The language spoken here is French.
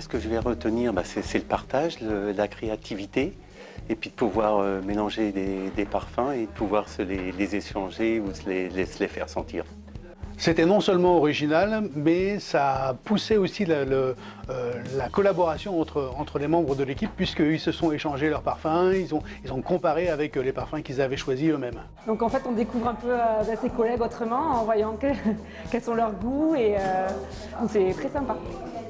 Ce que je vais retenir, c'est le partage, la créativité, et puis de pouvoir mélanger des parfums et de pouvoir les échanger ou se les faire sentir. C'était non seulement original, mais ça a poussé aussi la collaboration entre les membres de l'équipe, puisqu'ils se sont échangés leurs parfums, ils ont comparé avec les parfums qu'ils avaient choisis eux-mêmes. Donc en fait, on découvre un peu ses collègues autrement, en voyant quels sont leurs goûts, et c'est très sympa.